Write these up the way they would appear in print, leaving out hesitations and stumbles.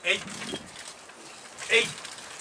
えいえい。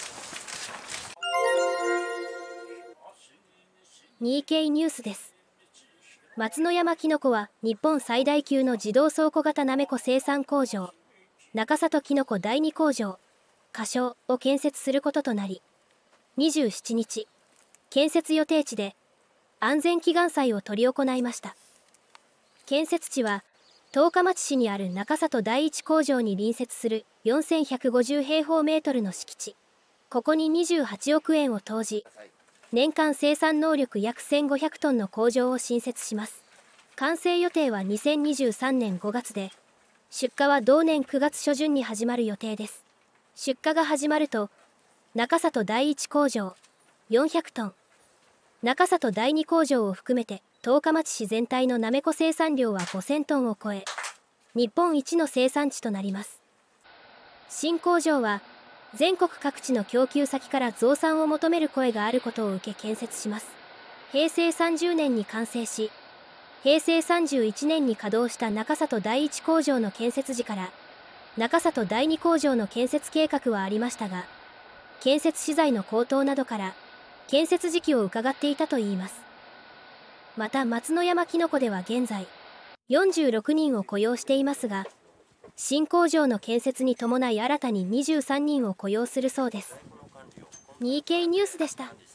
2K ニュースです。松野山きのこは日本最大級の自動倉庫型なめこ生産工場、中里きのこ第2工場、仮称を建設することとなり、27日、建設予定地で安全祈願祭を執り行いました。建設地は十日町市にある中里第一工場に隣接する4150平方メートルの敷地。ここに28億円を投じ、年間生産能力約1500トンの工場を新設します。完成予定は2023年5月で、出荷は同年9月初旬に始まる予定です。出荷が始まると、中里第一工場400トン、中里第二工場を含めて十日町市全体のなめこ生産量は5000トンを超え、日本一の生産地となります。新工場は、全国各地の供給先から増産を求める声があることを受け建設します。平成30年に完成し、平成31年に稼働した中里第一工場の建設時から、中里第二工場の建設計画はありましたが、建設資材の高騰などから、建設時期を伺っていたといいます。また松野山きのこでは現在、46人を雇用していますが、新工場の建設に伴い新たに23人を雇用するそうです。2K ニュースでした。